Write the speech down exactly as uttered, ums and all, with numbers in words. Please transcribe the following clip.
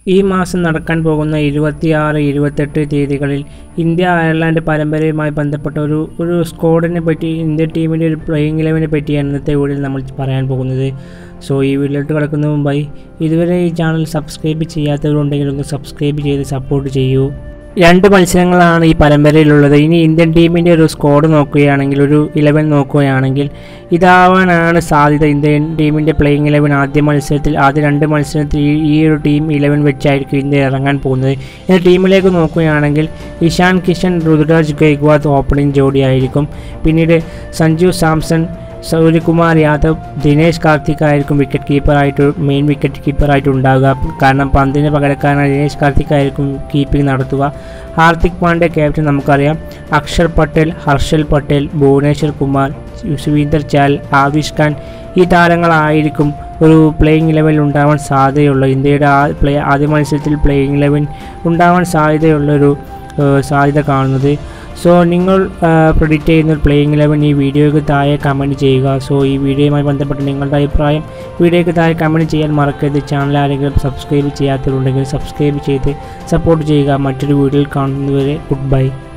ഈ മാസം നടക്കാൻ പോകുന്ന ഇരുപത്തിയാറ് ഇരുപത്തെട്ട് തീയതികളിൽ ഇന്ത്യ അയർലൻഡ് പരമ്പരയുമായി ബന്ധപ്പെട്ട ഒരു ഒരു സ്ക്വാഡിനെ പറ്റി, ഇന്ത്യൻ ടീമിൻ്റെ ഒരു പ്ലേയിങ് ഇലവനെ പറ്റിയാണ് ഇന്നത്തെ വീഡിയോയിൽ നമ്മൾ പറയാൻ പോകുന്നത്. സോ ഈ വീഡിയോയിലോട്ട് കിടക്കുന്ന മുമ്പായി ഇതുവരെ ഈ ചാനൽ സബ്സ്ക്രൈബ് ചെയ്യാത്തവരുണ്ടെങ്കിൽ ഒന്ന് സബ്സ്ക്രൈബ് ചെയ്ത് സപ്പോർട്ട് ചെയ്യൂ. രണ്ട് മത്സരങ്ങളാണ് ഈ പരമ്പരയിലുള്ളത്. ഇനി ഇന്ത്യൻ ടീമിൻ്റെ ഒരു സ്ക്വാഡ് നോക്കുകയാണെങ്കിൽ, ഒരു ഇലവൻ നോക്കുകയാണെങ്കിൽ ഇതാവാനാണ് സാധ്യത. ഇന്ത്യൻ ടീമിൻ്റെ പ്ലേയിങ് ഇലവൻ ആദ്യ മത്സരത്തിൽ ആദ്യ രണ്ട് മത്സരത്തിൽ ഈ ഒരു ടീം ഇലവൻ വെച്ചായിരിക്കും ഇന്ത്യ ഇറങ്ങാൻ പോകുന്നത്. ഇനി ടീമിലേക്ക് നോക്കുകയാണെങ്കിൽ ഇഷാൻ കിഷൻ, ഋതുരാജ് ഗൈക്വാദ് ഓപ്പണിംഗ് ജോഡിയായിരിക്കും. പിന്നീട് സഞ്ജു സാംസൺ, സൂര്യകുമാർ യാദവ്, ദിനേശ് കാർത്തിക് ആയിരിക്കും വിക്കറ്റ് കീപ്പറായിട്ട് മെയിൻ വിക്കറ്റ് കീപ്പറായിട്ട് ഉണ്ടാകുക. കാരണം പന്തിന് പകരക്കാരനായ ദിനേശ് കാർത്തിക് ആയിരിക്കും കീപ്പിംഗ് നടത്തുക. ഹാർദിക് പാണ്ഡ്യ ക്യാപ്റ്റൻ നമുക്കറിയാം. അക്ഷർ പട്ടേൽ, ഹർഷൽ പട്ടേൽ, ഭുവനേശ്വർ കുമാർ, യുസ്വേന്ദ്ര ചഹൽ, ആവിഷ് ഖാൻ ഈ താരങ്ങളായിരിക്കും ഒരു പ്ലേയിങ് ഇലവനിൽ ഉണ്ടാവാൻ സാധ്യതയുള്ള, ഇന്ത്യയുടെ ആ പ്ലേ ആദ്യ മത്സരത്തിൽ പ്ലേയിങ് ഇലവൻ ഉണ്ടാവാൻ സാധ്യതയുള്ളൊരു സാധ്യത കാണുന്നത്. സോ നിങ്ങൾ പ്രെഡിക്റ്റ് ചെയ്യുന്ന പ്ലേയിങ് ഇലവൻ ഈ വീഡിയോയ്ക്ക് താഴെ കമൻറ്റ് ചെയ്യുക. സോ ഈ വീഡിയോയുമായി ബന്ധപ്പെട്ട് നിങ്ങളുടെ അഭിപ്രായം വീഡിയോയ്ക്ക് താഴെ കമൻറ്റ് ചെയ്യാൻ മറക്കരുത്. ചാനൽ ആരെങ്കിലും സബ്സ്ക്രൈബ് ചെയ്യാത്തവരുണ്ടെങ്കിൽ സബ്സ്ക്രൈബ് ചെയ്ത് സപ്പോർട്ട് ചെയ്യുക. മറ്റൊരു വീഡിയോയിൽ കാണുന്നതുവരെ ഗുഡ് ബൈ.